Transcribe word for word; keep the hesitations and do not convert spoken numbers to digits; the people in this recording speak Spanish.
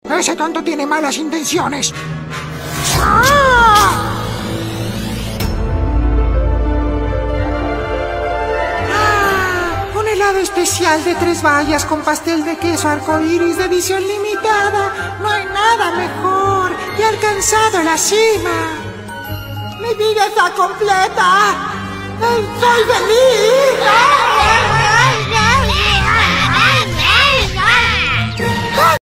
Ese tonto tiene malas intenciones. ¡Ah! Un helado especial de tres vallas con pastel de queso arcoíris de edición limitada. No hay nada mejor. He alcanzado la cima. Mi vida está completa. ¡Soy feliz!